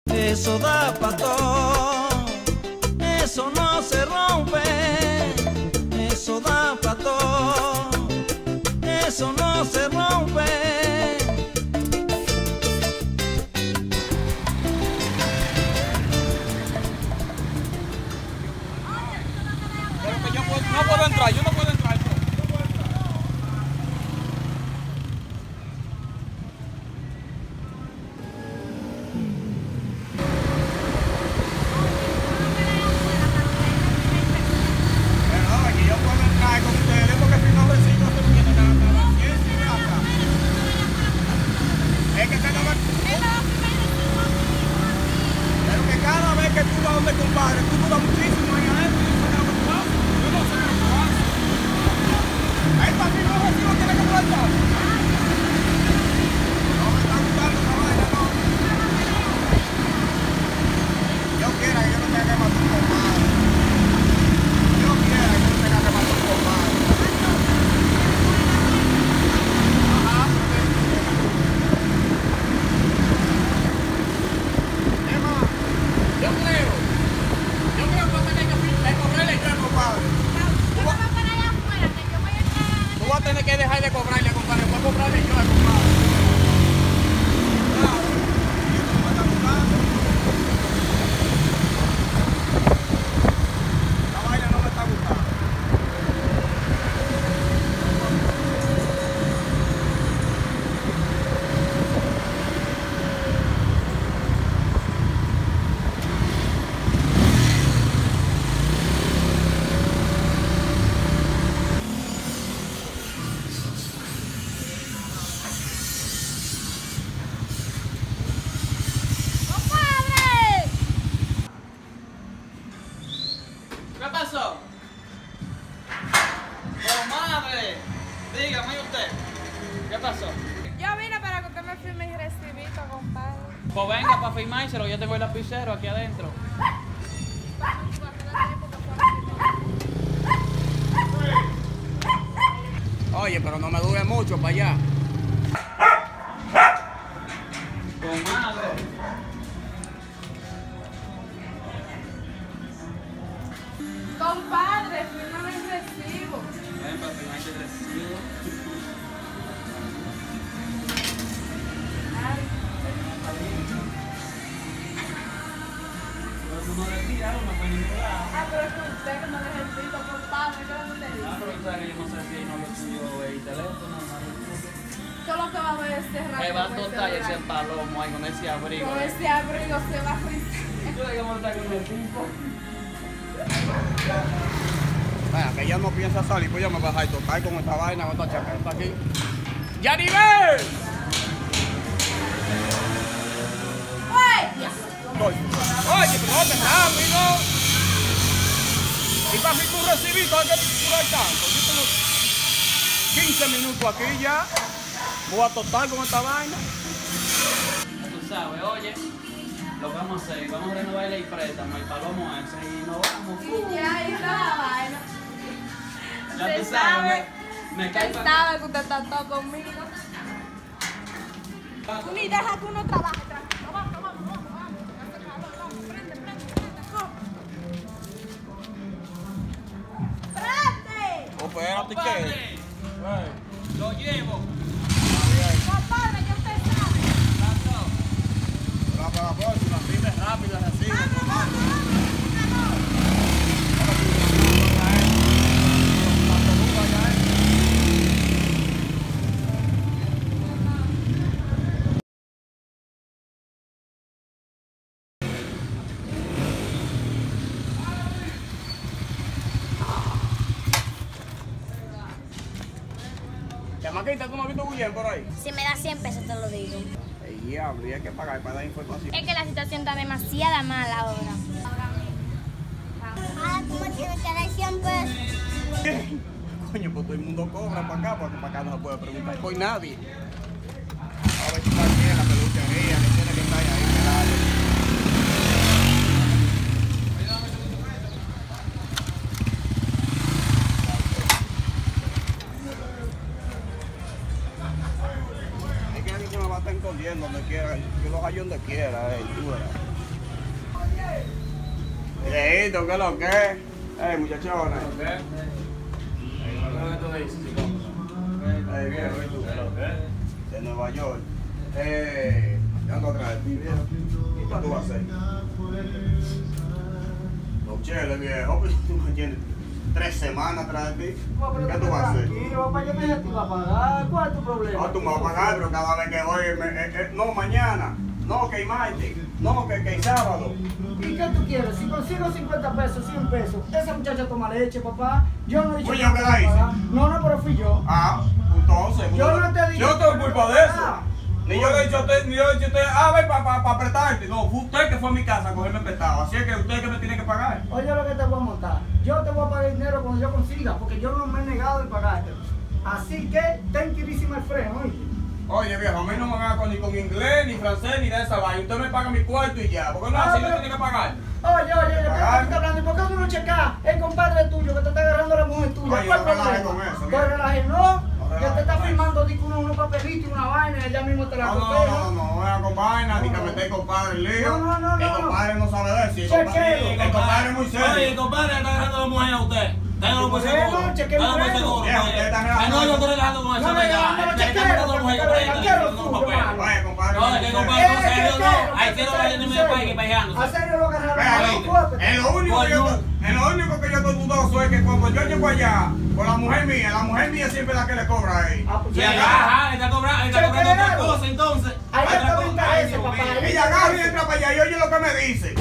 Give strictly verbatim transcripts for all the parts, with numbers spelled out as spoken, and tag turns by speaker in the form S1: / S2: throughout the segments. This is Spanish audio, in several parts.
S1: Eso da pa' todo, eso no se rompe. Eso da pa' todo, eso no se rompe.
S2: Pero que yo puedo, no puedo entrar, yo no puedo entrar. No puedo entrar. Pero no, que yo puedo entrar con ustedes porque si no recibo esto no tiene nada, nada. ¿Quién se ve acá? Es que cada vez... Pero que cada vez que tú vas donde compadre, tú duras muchísimo ahí adentro y yo sé lo que tú haces. Yo no sé lo que tú haces. Ahí para ti no recibo, tiene que plantar. No me está gustando esa vaina, no. Yo quiera que yo no tenga que matar un compadre. Yo quiera que yo no tenga que matar un compadre. Ajá, porque... Es más, yo creo, yo creo que voy a tener que de cobrarle yo al compadre. Tú vas, tú vas a tener que dejar de cobrarle, compadre. Voy a cobrarle yo al compadre. Claro, y esto no me está gustando. La vaina no me está gustando. ¿Qué pasó? ¡Comadre! Dígame usted. ¿Qué pasó?
S3: Yo vine para que usted me firme mi recibito, compadre.
S2: Pues venga para firmárselo, yo tengo el lapicero aquí adentro. Oye, pero no me dure mucho para allá. Comadre.
S3: Compadre, fírmame el recibo.
S2: Ven para firmarte el recibo.
S3: Ay,
S2: Pero no le tiraron, no fue ningún lado.
S3: ah, pero es que usted que me necesito, compadre, ¿qué es lo que le
S2: Ah,
S3: digo?
S2: pero tú sabes que yo no sé si no lo tuyo el teléfono, no lo tuyo.
S3: Todo lo que va a ver este rato.
S2: Me va a
S3: pues,
S2: total
S3: se
S2: ese
S3: va-
S2: palomo ahí con ese abrigo.
S3: Con ese abrigo se va a frizar.
S2: ¿Tú le cómo está con el tipo?
S4: Vaya, que ella no piensa salir, pues yo me voy a dejar tocar con esta vaina, con esta chaqueta aquí. ¡Yaribel!
S3: ¡Oye!
S4: Oye, pero no te rápido. Y para mí tu recibito hay que durar tanto. Yo tengo quince minutos aquí ya. Voy a tocar con esta vaina.
S2: Tú sabes, oye, lo que vamos a hacer, vamos a renovar el préstamo, el palomo ese y nos vamos.
S3: Y ya ahí está la vaina.
S2: Ya
S3: Usted
S2: tú sabes,
S3: sabe,
S2: me, me cae
S3: usted
S2: para...
S3: sabe que usted está todo conmigo. Tú ni deja que uno trabaje. tra- No, vamos, no, vamos, vamos, vamos. Hace calor, vamos. Prende, prende, prende. Corre. ¡Prende!
S4: Oh, espérate, ¿qué?
S2: Compadre,
S4: Eh,
S2: lo llevo.
S3: Compadre, que usted sabe.
S4: Para la próxima, firme rápido el recibo. Chamaquita, ¿tú no has visto Guillén por ahí?
S5: Si me da cien pesos te lo digo.
S4: El diablo, y hay que pagar para dar información.
S5: Es que la situación está demasiado mala ahora. Ah, ¿cómo tiene que dar cien pesos?
S4: Coño, pues todo el mundo cobra para acá, porque para acá no se puede preguntar por nadie. A ver si está bien la peluquería, que tiene que estar ahí, claro. Es que alguien que me va a estar escondiendo donde quiera, yo lo hallo donde quiera, eh, tú verás. Manito, ¿qué es lo que es? Ey, muchachones.
S2: ¿Qué? ¿Qué tú dices, chico?
S4: Ey, viejo, ¿y tú? ¿Qué es lo que es? De Nueva York. Eh, yo ando atrás de ti, viejo. ¿Qué tú vas a hacer? Los cheles, viejo, pues tú me tienes tres semanas atrás de ti. ¿Qué tú vas a hacer?
S6: Tranquilo, papá, yo me dije que te iba a pagar. ¿Cuál es tu problema?
S4: No, tú me vas a pagar, pero cada vez que voy, me, eh, eh, no, mañana, no, que hay martes, no, que, que hay sábado.
S6: ¿Y qué tú quieres? Si consigo cincuenta pesos, cien pesos, esa muchacha toma leche, papá. Yo no he dicho
S4: ¿Fui
S6: que
S4: yo
S6: te
S4: que
S6: iba
S4: la
S6: a
S4: hice?
S6: pagar. No, no, pero fui yo.
S4: Ah, entonces.
S6: Yo no te dije.
S4: Yo no tengo culpa de eso.
S6: Ah.
S4: Ni yo le he dicho a usted, ni yo le he dicho a usted, ah, ven para pa, pa apretarte. No, fue usted que fue a mi casa a cogerme prestado. Así es que usted es que me tiene que pagar.
S6: Oye, lo que te voy a montar. Yo te voy a pagar dinero cuando yo consiga, porque yo no me he negado de pagarte. Así que ten quirísima el freno, ¿oíste?
S4: Oye, viejo, a mí no me van con, ni con inglés, ni francés, ni de esa vaina. Usted me paga mi cuarto y ya. Porque no,
S6: Ah,
S4: así
S6: pero-
S4: no tiene que pagar.
S6: Oye, oye, oye, ¿qué
S4: Pagar.
S6: estás hablando? ¿Y por qué tú no checas el compadre tuyo que te está agarrando la mujer tuya?
S4: Oye,
S6: ¿Cuál
S4: no relajes
S6: problema?
S4: con eso,
S6: No
S4: viejo.
S6: relajes, no.
S4: No
S6: Que te
S4: relajes
S6: está
S4: con
S6: firmando digo, unos, unos papelitos y una vaina y ella mismo te la
S4: No, no,
S6: coteja.
S4: no, no, no, no, vean con vaina, ni que me esté compadre el lío.
S6: No, no, no,
S4: El
S6: no.
S4: compadre no sabe de eso. El
S6: Chequeo.
S4: compadre, el compadre es muy serio.
S7: Oye, compadre, está dejando a la mujer a usted. Téngalo por
S6: Bueno,
S7: seguro.
S6: chequeo
S7: Téngalo por
S6: bueno.
S7: seguro.
S4: Viejo, usted está relajando.
S7: Ay, no, yo estoy relajando con eso.
S6: No, no,
S7: ya.
S6: no, no,
S7: Ya,
S6: chequeo,
S7: ya, la mujer
S6: porque
S7: por ahí,
S6: chequeo
S7: está
S6: lo
S7: con
S6: tuyo,
S7: papel.
S6: mano.
S4: Oye, compadre.
S7: No,
S4: muy
S7: es que
S4: serio.
S7: compadre, no serio, no. Ahí
S6: ¿qué
S7: quiero
S6: tal?
S7: vaya en mi país pajeándose.
S6: A serio lo agarraron.
S4: Ey,
S6: No, fuerte.
S4: en lo único que yo en lo único que yo estoy dudoso es que cuando yo llego allá con la mujer mía, la mujer mía siempre es la que le cobra ahí.
S6: Ah, pues,
S7: Y
S6: chequeo.
S7: acá, ajá, está cobrando, está cobrando otra cosa, entonces.
S6: Ahí
S7: Otra
S6: está
S7: cosa.
S6: mi
S7: Ay,
S6: interés,
S7: Dios
S6: papá.
S7: mío.
S6: Ahí
S4: Ella agarra y entra para allá y oye lo que me dice.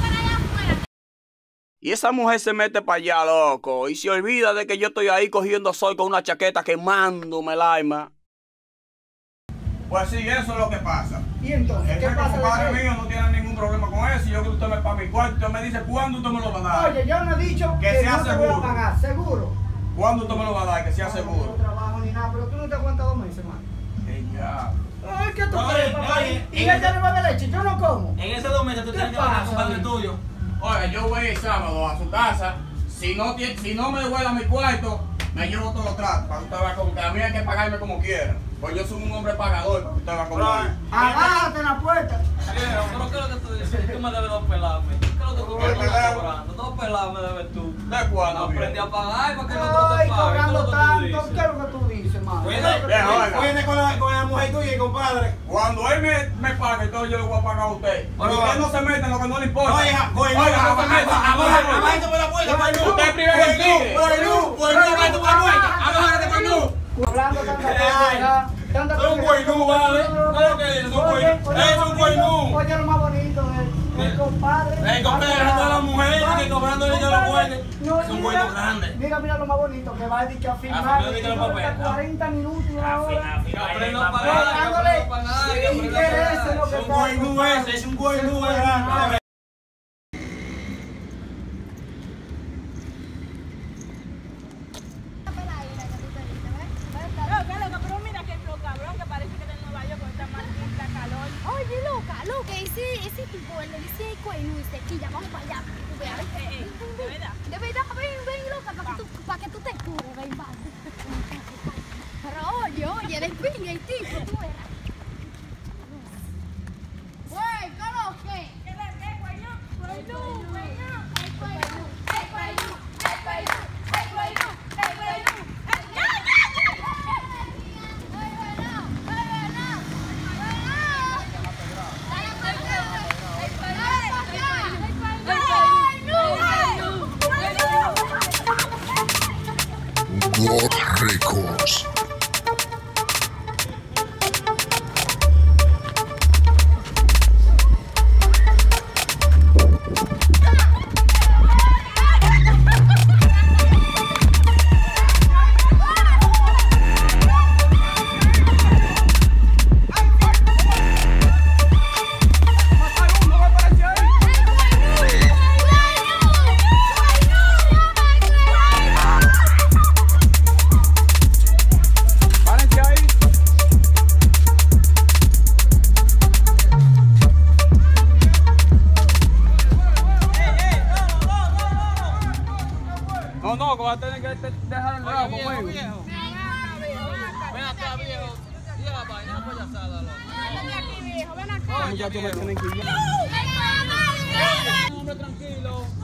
S4: Y esa mujer se mete para allá, loco, y se olvida de que yo estoy ahí cogiendo sol con una chaqueta quemándome el alma. Pues sí, eso es lo que pasa.
S6: Y entonces, ¿qué
S4: Ese
S6: pasa?
S4: compadre
S6: de qué?
S4: mío no tiene ningún problema con eso. Y yo que usted me paga mi cuarto, usted me dice cuándo usted me lo va a dar.
S6: Oye, yo no he dicho
S4: Que
S6: que,
S4: sea
S6: no te voy a
S4: seguro.
S6: pagar, seguro.
S4: ¿Cuándo usted me lo va a dar? Que sea
S6: No,
S4: seguro.
S6: No trabajo ni nada, pero tú no te aguantas dos meses más.
S4: Ey, ya.
S6: Ay, ¿qué tú
S7: Oye,
S6: crees, papá?
S7: oye,
S6: Y
S7: en
S6: ella no bebe leche, yo no como.
S7: En esos dos meses tú
S6: ¿Qué
S7: tienes que pagar
S6: pasa,
S7: con padre
S6: David?
S7: tuyo.
S4: Oiga, yo voy el sábado a su casa. Si no, tiene- si no me devuelve mi cuarto, me llevo todos los tratos. Para que usted vea como que a mí hay que pagarme como quiera. Pues yo soy un hombre pagador, para que usted vea como es.
S6: Agárrate en la puerta.
S7: Viejo, pero ¿qué es lo que tú dices? Tú me debes dos pelados, ¿qué es lo que tú me
S4: ¿Qué
S7: estás
S4: pelado?
S7: cobrando? Dos pelados me debes tú.
S4: ¿De cuándo,
S7: Aprendí
S4: viejo?
S7: a pagar para que el otro
S6: Ay,
S7: te pague. ¿Qué es
S6: cobrando
S7: lo que tú
S6: tanto.
S7: dices?
S6: ¿Qué es lo que tú dices, mano?
S7: Oye,
S6: ¿Qué es lo que tú
S4: viejo,
S6: dices?
S4: oiga.
S7: Viene con la, con la mujer tuya y compadre.
S4: Cuando él me, me pague, entonces yo le voy a pagar a usted.
S7: Bueno,
S4: usted no se mete en lo que no le importa.
S7: Oiga, coño,
S4: Oiga, no se meta.
S7: abájate por la puerta, coño.
S4: Usted primero es el tigre.
S7: Coño, coño, abájate por la puerta. Abájate, coño.
S6: Hablando tanta
S7: Ay.
S6: cosa, tanta
S7: Son
S6: cosa.
S7: guaynú, ¿vale? ¿Cómo que dices? Son
S6: Oye,
S7: guaynú.
S6: oye,
S7: Eh,
S6: lo
S7: son
S6: más
S7: guaynú.
S6: bonito, Oye, lo más bonito del del compadre.
S7: El compadre dejando a la mujer y que cobrando el dinero a la mujer.
S6: No,
S7: Es un
S6: mira,
S7: guayno grande.
S6: Mira, mira lo más bonito, que va a decir que a
S7: A
S6: firmar.
S7: firmar, di que lo
S6: y
S7: papel,
S6: hasta
S7: ¿no?
S6: cuarenta minutos y una hora.
S7: Que aprendo a
S6: No,
S7: pagar, que
S6: dándole
S7: aprendo a pagar, que aprendo a
S6: intereses
S7: pagar.
S6: lo que
S7: Es un
S6: está,
S7: guaynú
S6: compadre.
S7: ese, es un guaynú grande.
S3: No, qué loca, pero mira que lo cabrón que parece que está en Nueva York con esta maldita calor.
S5: Oye, loca, loca, ese, ese tipo, el del dice cuerno y sequilla, vamos para allá. Tú veas,
S3: Eh, eh, de verdad.
S5: de verdad, ven, ven, loca, para que tú, para que tú te cures, ven, va. Pero oye, oye, del pinga el tipo, tú verás. Güey, ¿qué lo que?
S3: ¿Qué le qué, coño?
S5: Cuerno, cuerno, el cuerno, el cuerno, el cuerno, el cuerno, el cuerno. ¡Ya, ya, ya! ¡Ay, bueno, ay, bueno,
S8: God Records.
S4: No, no, que va a tener que dejar el bravo,
S7: Viejo,
S4: güey.
S7: viejo. Ven acá, viejo. Y la vaina payasada, loco.
S3: Ven aquí, viejo, ven acá.
S7: Oye,
S4: Muchachos me
S7: viejo.
S4: tienen que ir.
S7: Un hombre tranquilo. No le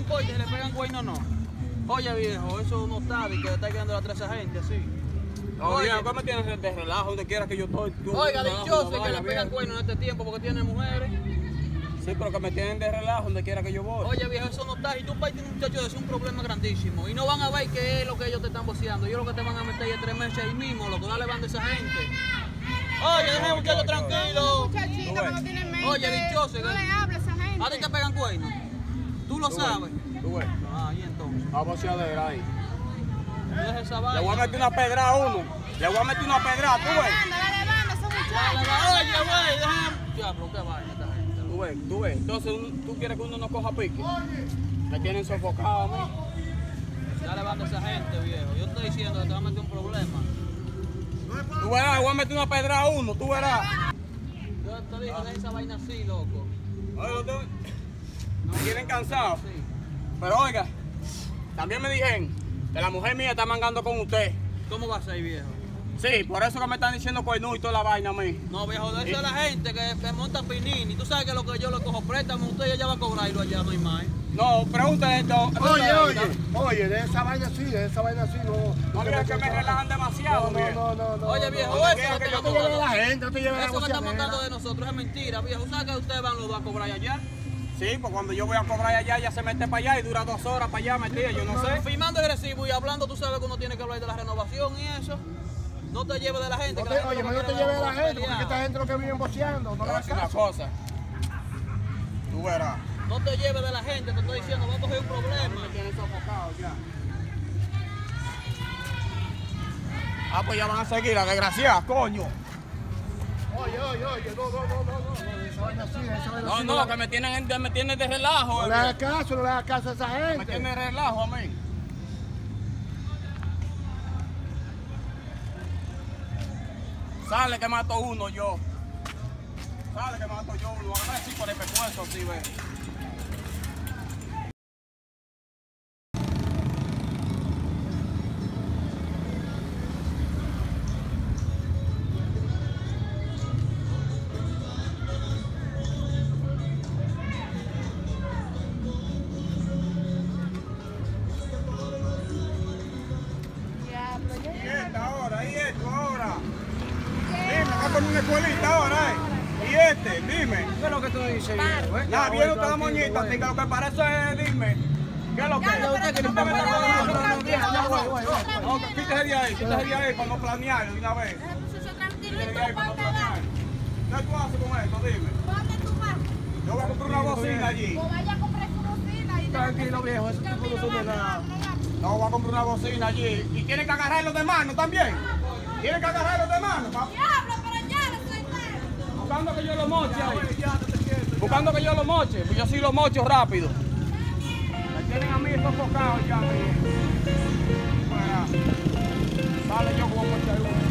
S7: importa si le pegan cuerno o no. Oye, viejo, eso no está de que le está quedando a tres agentes, así.
S4: No, viejo, ¿qué me tienes de relajo donde quiera que yo estoy? Tú,
S7: Oiga,
S4: tú,
S7: dichoso
S4: tú,
S7: que le
S4: vaya,
S7: pegan
S4: viejo.
S7: cuerno en este tiempo porque tiene mujeres.
S4: Sí, pero que me tienen de relajo donde quiera que yo voy.
S7: Oye, viejo, eso no está. Y tú, país, tienes un muchacho de eso, es un problema grandísimo. Y no van a ver qué es lo que ellos te están boceando. Ellos lo que te van a meter es tres meses ahí mismo, lo que dale van de esa gente. Oye, deja al muchacho tranquilo.
S3: Muchachito que no tiene mente.
S7: Oye, dichoso,
S3: No
S7: que-
S3: le hable a esa gente.
S7: ¿A ti te pegan cuernos? ¿Tú lo
S4: Tú
S7: sabes?
S4: ves, Tú ves.
S7: Ah, y entonces.
S4: A boceadera ahí.
S7: Deja esa
S4: Le voy a
S7: vaina.
S4: meter una pedra a uno. Le voy a meter una pedra, tú ves.
S3: Banda, dale banda a esos
S7: Dale,
S3: muchachos.
S7: dale, Oye, güey, déjame. Diablo, qué vaina esta gente.
S4: Tú ves, tú ves. Entonces, un- ¿tú quieres que uno no coja pique? Me tienen sofocado a mí.
S7: Dale banda a esa gente, viejo. Yo estoy diciendo que te va a meter un problema.
S4: Tú verás, le voy a meter una pedra a uno, tú verás.
S7: Yo te dije, deja esa vaina así, loco.
S4: Oye, lo tengo- me tienen cansado.
S7: Sí.
S4: Pero oiga, también me dijeron que la mujer mía está mangando con usted.
S7: ¿Cómo va a ser, viejo?
S4: Sí, por eso que me están diciendo cuernú y toda la vaina a mí.
S7: No, viejo, de eso es la gente que, que monta pinini. Tú sabes que lo que yo le cojo préstamo, usted ya va a cobrarlo allá, no hay más.
S4: No, pregúntale esto.
S6: Oye, oye, oye, de esa vaina sí, de esa vaina sí, no.
S4: No digas que me relajan demasiado,
S6: No,
S4: viejo.
S6: no, no, no.
S7: Oye,
S6: no,
S7: viejo,
S6: no,
S7: eso
S4: quiero
S7: no
S4: que
S7: te
S4: yo
S7: lo
S6: no te lleve
S7: montando.
S6: la gente, no te lleve la
S7: Eso que está
S6: boceadera.
S7: montando de nosotros es mentira, viejo. ¿Sabes que ustedes van los dos a cobrar allá?
S4: Sí, pues cuando yo voy a cobrar allá, ya se mete para allá y dura dos horas para allá metida, yo no sé.
S7: Firmando el recibo y hablando, tú sabes que uno tiene que hablar de la renovación y eso. No te lleves de la gente.
S6: No
S7: que
S6: te-
S7: la gente
S6: Oye,
S7: lo
S6: no
S7: que
S6: te
S7: quiere
S6: lleve
S7: es
S6: la gente, porque
S7: pelear.
S6: esta gente lo que viven boceando, no
S4: Te
S6: le
S4: voy a
S6: hagas
S4: decir una
S6: caso.
S4: cosa. Tú verás.
S7: No te lleves de la gente, te estoy diciendo, va a coger un problema.
S4: Me tienen sofocado ya. Ah, pues ya van a seguir, la desgraciada, coño.
S6: Oye, oye, oye, no, no, no, no, no, de esa vaina sí, de esa vaina
S4: No,
S6: sí.
S4: no, que me tienen, de- me tienen de relajo.
S6: No
S4: eh,
S6: le hagas caso, no le hagas caso a esa
S4: Me
S6: gente.
S4: tienen de relajo a mí. Sale que mato uno yo. Sale que mato yo uno. A ver si por el pescuezo, sí, ve.
S3: Diablo, yo
S4: Y esta ahora, y esto ahora. Dime, acá con una escuelita ahora, ¿eh? Y este, dime.
S6: ¿Qué es lo que tú dices, viejo? eh?
S4: La
S6: Ya,
S4: vieja
S6: voy,
S4: está la
S6: tranquilo,
S4: moñita,
S6: voy.
S4: así que lo que parece es, dime. ¿Qué es lo que?
S3: Ya, no, pero
S4: ¿Usted
S3: tú
S4: me
S3: no
S4: está
S3: puedes
S4: hablando?
S3: hablar,
S4: No, no, no,
S3: tranquilo,
S4: ya, ya, voy, voy,
S3: tranquilo.
S4: voy. No, quítese de ahí, quítese de ahí para no planear de una vez.
S3: Ese muchacho tranquilo y
S4: Quítese
S3: tú
S4: de ahí para no
S3: ponte va.
S4: planear. ¿Qué tú haces con esto? Dime.
S3: ¿Dónde tú vas?
S4: Yo voy a comprar una bocina allí.
S3: O vaya a comprar su bocina y
S6: Tranquilo, viejo, eso tipo no son de nada.
S4: No, voy a comprar una bocina allí. Y tiene que agarrarlo de mano también. Tiene que agarrarlo de mano. pa-
S3: Diablo, pero ya no soy nada.
S4: Buscando que yo lo moche ahí. Buscando que yo lo moche. Pues yo sí lo mocho rápido. Me tienen a mí sofocado ya. Bueno, sale yo como mochar uno.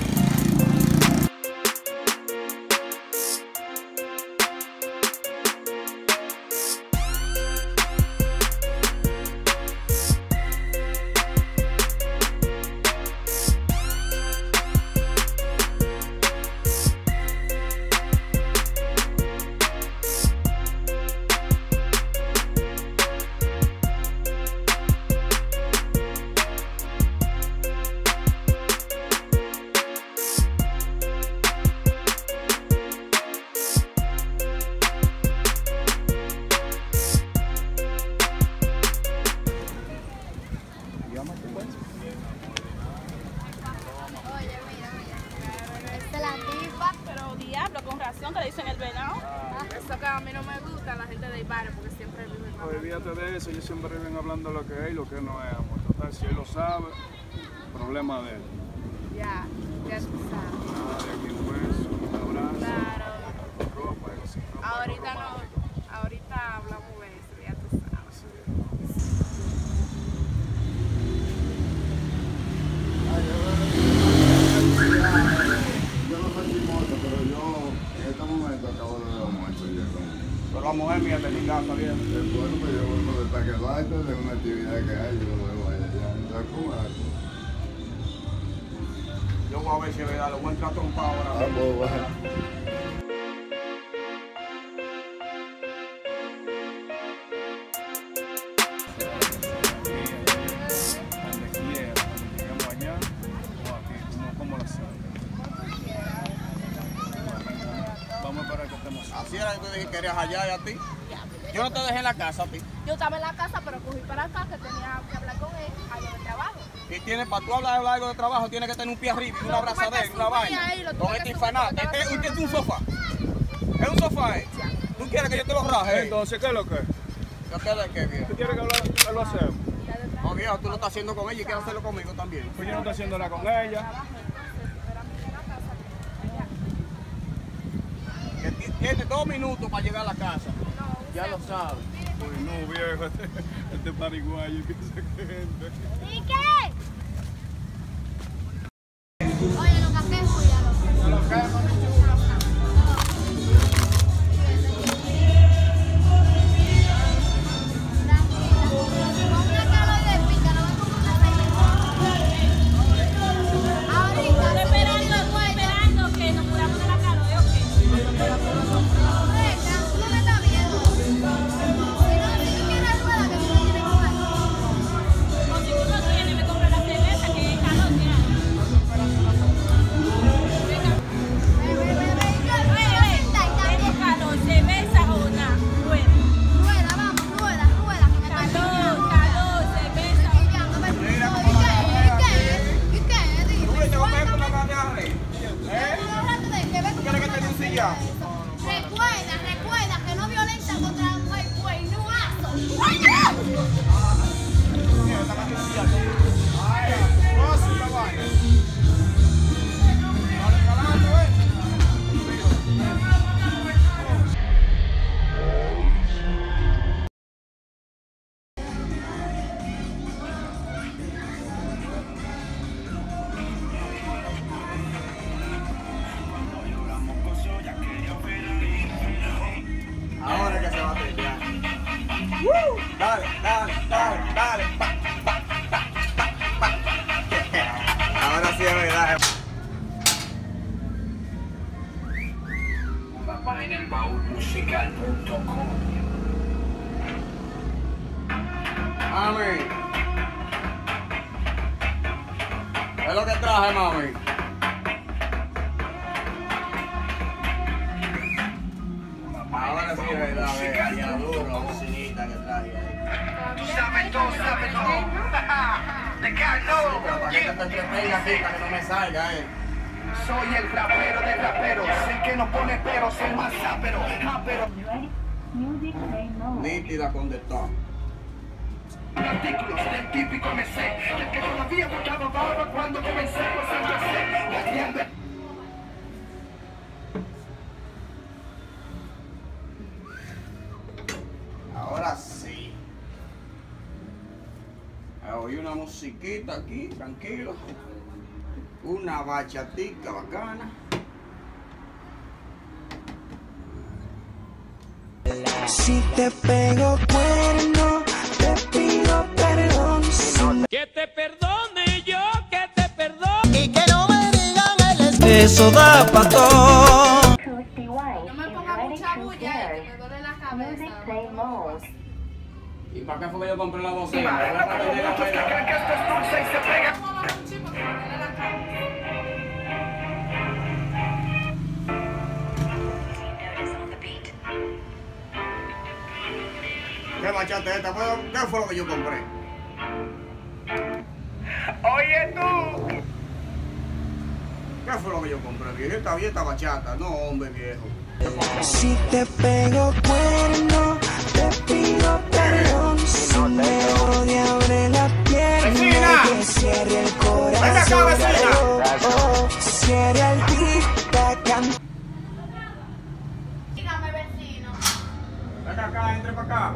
S5: Oye, mira, mira. Esta es la tipa.
S3: Pero diablo, con razón que le dicen el venado. Eso que a mí no me gusta la gente del barrio porque siempre viven hablando.
S9: Olvídate de eso, ellos siempre viven hablando lo que es y lo que no es, amor. Total, si él lo sabe, problema de él.
S3: Ya, ya tú sabes.
S9: Nada de aquí un beso, un abrazo,
S3: Claro.
S9: ropa, y sin ropa,
S3: Ahorita
S9: algo
S3: no,
S9: romántico.
S3: ahorita hablamos de eso, ya tú sabes.
S10: Yo no soy chismoso, pero yo en este momento acabo de ver almuerzo ya con
S4: Pero la mujer mía está en mi casa, bien.
S10: el pueblo, pero yo vuelvo de Taquebaite, de una actividad que hay, yo lo veo allá. Entonces, ¿cómo es?
S4: Yo voy a ver si es verdad, lo voy a entrar trompado ahora.
S10: Ah, pues, bueno.
S4: dije que eres allá y a ti. Yo no te dejé en la casa a ti.
S5: Yo estaba en la casa, pero cogí para acá que tenía que hablar con él, algo de trabajo.
S4: Y tiene, para tú hablar de algo de trabajo, tienes que tener un pie arriba, una abrazadera, una vaina. Con este infanate. Este este es un sofá. Es un sofá, ¿eh? ¿Tú quieres que yo te lo raje?
S9: Entonces, ¿qué es lo que es?
S4: ¿Qué es lo que es, viejo?
S9: ¿Tú quieres que lo, lo hacemos?
S4: No, viejo, tú lo estás haciendo con ella y quieres hacerlo conmigo también.
S9: Pues yo no estoy haciendo nada con ella.
S4: Que ti- tiene dos minutos para llegar a la casa. Ya lo sabes.
S9: Pues no, viejo, este, este pariguayo, que se gente.
S5: ¿Y qué? Oye, los cafés, cuídalo.
S4: Los cafés,
S5: Recuerda, recuerda que no violencia contra la mujer, pues no hago.
S4: ahora que se va a pelear. ¡Woo! Dale, dale, dale, dale. Pa, pa, pa, pa, pa. Ahora sí es verdad.
S11: Papá en el baúl musical punto com.
S4: Mami. ¿Qué es lo que traje, mami? Ahora sí es verdad, ve, ya duro, bocinita que traje ahí.
S11: Tú sabes todo, sabes todo. De Carlos.
S4: Pero para que te entretenga aquí, para que no me salga, eh.
S11: Soy el rapero de raperos. Sé que no pone pero, soy más ápero. Ápero.
S4: Nítida con de todo.
S11: Artículos del típico M C. El que todavía buscaba barba cuando comencé, pues empecé. La tienda.
S4: Ahora sí. Oí una musiquita aquí, tranquilo. Una bachatica bacana.
S12: Si te pego cuerno, te pido perdón.
S1: Que te perdone yo, que te perdone.
S12: Y que no me digan el
S1: Eso da pa' todo.
S5: No me ponga mucha bulla, que me duele la cabeza.
S4: ¿Y para qué fue que yo compré la bocina? Era para tener la pena.
S11: Creen que esto es dulce y se pega.
S5: Vamos a bajar un chico que me duele la cabeza.
S4: ¿Qué bachata esta? ¿Qué fue lo que yo compré?
S11: Oye tú.
S4: ¿Qué fue lo que yo compré, viejo? Esta bien esta bachata. No, hombre, viejo.
S12: Si te pego cuerno, te pido perdón. Si me odia, abre la pierna, que cierre el corazón.
S4: Venga acá, vecina.
S12: Oh, cierre el tic-tac.
S5: Dígame, vecino.
S4: Venga acá, entre para acá.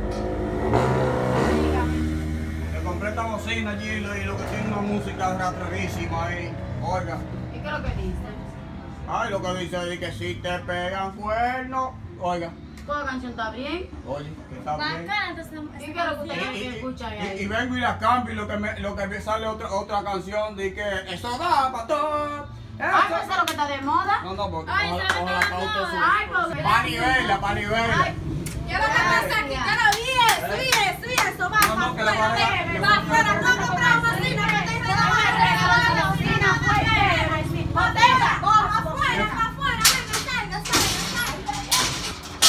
S4: Le compré esta bocina allí y lo que tiene una música rastrerísima ahí. Oiga.
S5: ¿Y qué es lo que dice?
S4: Ay, lo que dice es que si te pegan cuernos. Oiga.
S5: ¿Toda la canción está bien?
S4: Oye, que está bien.
S5: ¿Y qué es lo que usted
S4: Y, y-
S5: escucha
S4: y-
S5: ahí?
S4: y vengo y la cambio y lo que me, lo que me sale otra, otra canción de que eso da para todo.
S5: Ay, pues eso es lo que está de moda.
S4: No, no, porque
S5: Ay,
S4: ojalá,
S5: está
S4: ojalá
S5: de
S4: pauta
S5: moda.
S4: su-
S5: Ay, pues,
S4: Pa' niveles, pa' niveles.
S5: Ay, ¿qué es lo que pasa aquí? ¿Qué lo vi? Eso, y eso, y eso. Va,
S4: No, no, que le
S5: afuera,
S4: va a dar-
S5: déjeme, va afuera. No comprar bocina, que te hice la madre, la bocina, afuera. Botella, afuera, afuera, venga, salga, salga, salga.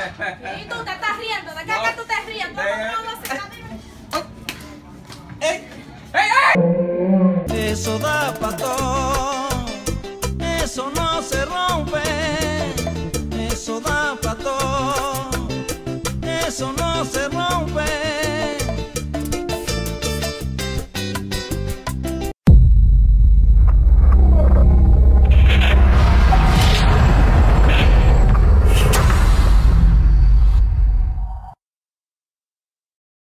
S3: Y tú te estás riendo, ¿de qué
S4: No.
S3: que tú te ríes? ¿Cómo
S4: Eh.
S3: no lo haces?
S4: ¡Ey! ¡Ey, ey!
S1: Eso da patón, eso no se rompe. Eso da patón, eso no se rompe.